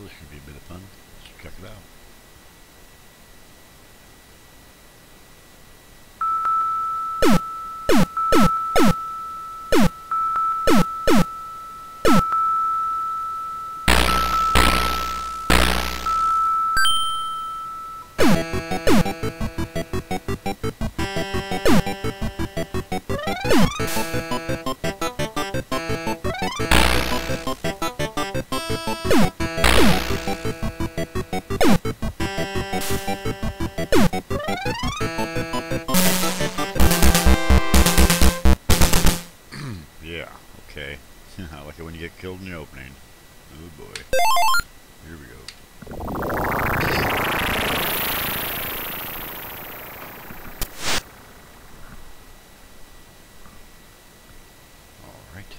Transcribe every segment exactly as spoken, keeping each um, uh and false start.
this should be a bit of fun. Let's check it out. Yeah, okay. I like it when you get killed in the opening. Oh boy. Here we go. Alright.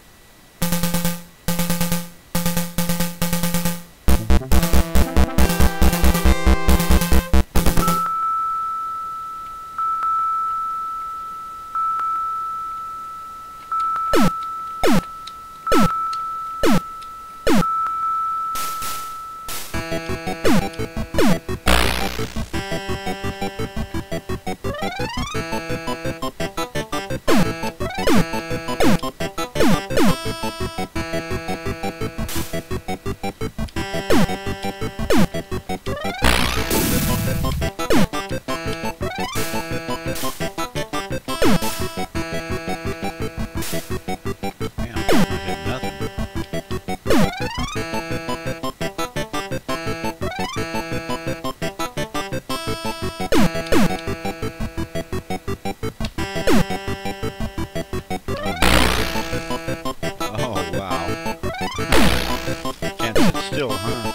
Still, huh?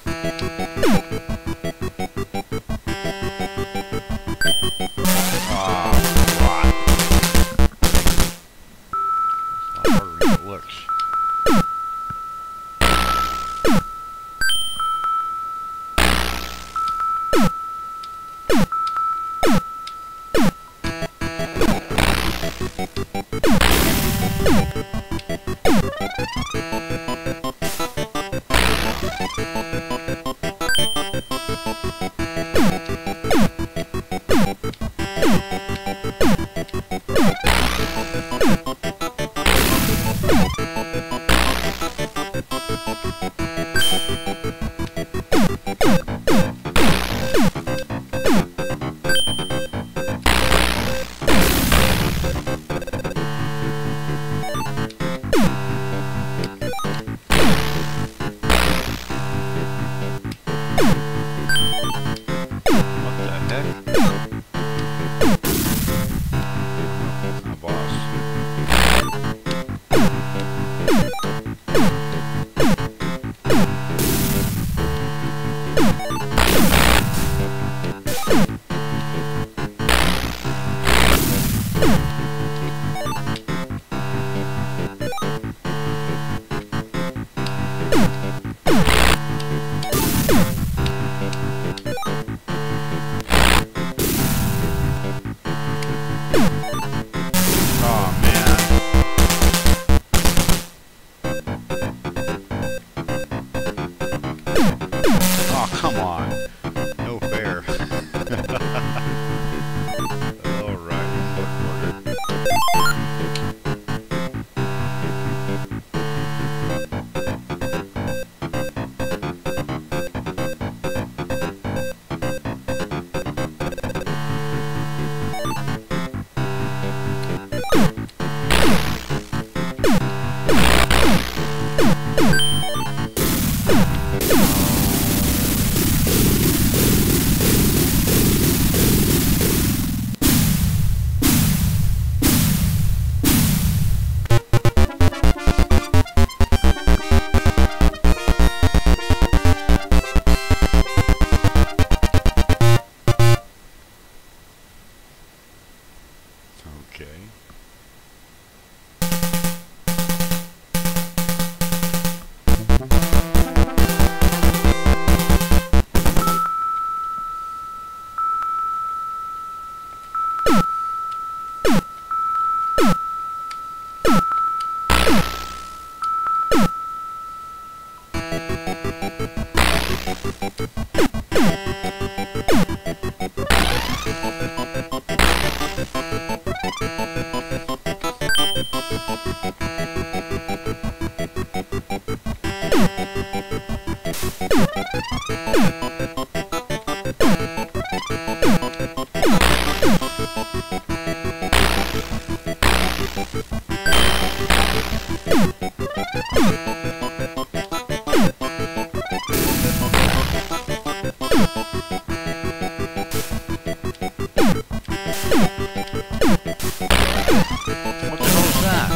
Ah, what? It's a lot harder than it looks. Come on. No fair. Alright, one more Okay. What the hell is that?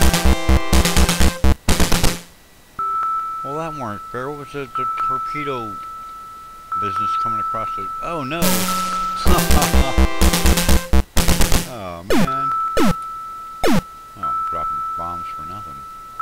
Well, that weren't fair. What was the, the torpedo business coming across the... Oh, no! Oh, man. Oh, I'm dropping bombs for nothing.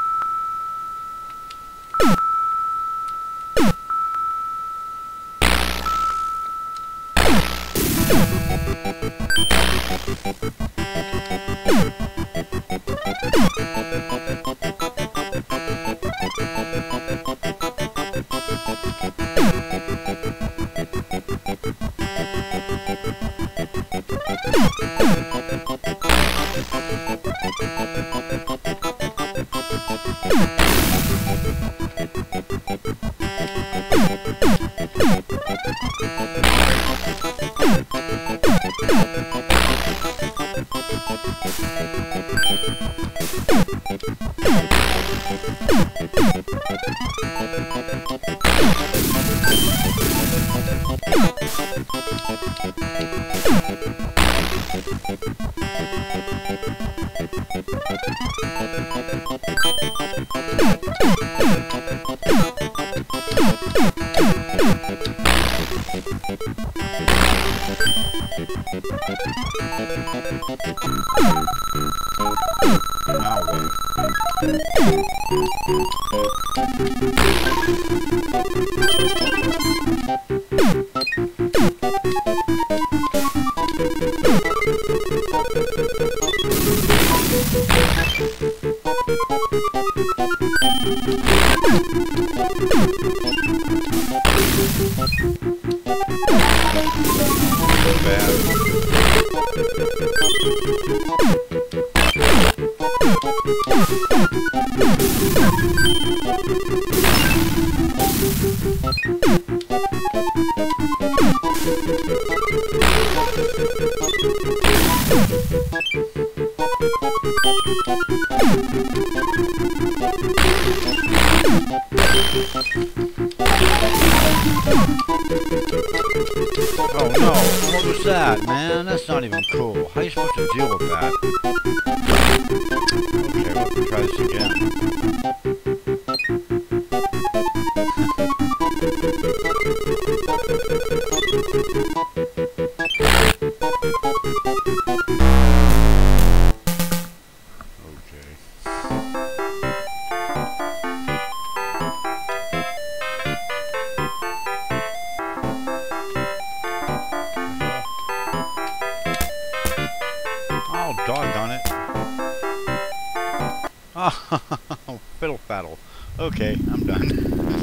Now what? Bad. Oh no, what was that, man? That's not even cool. How are you supposed to deal with that? Okay, we'll try this again. Oh, doggone it. Oh, fiddle faddle. Okay, I'm done.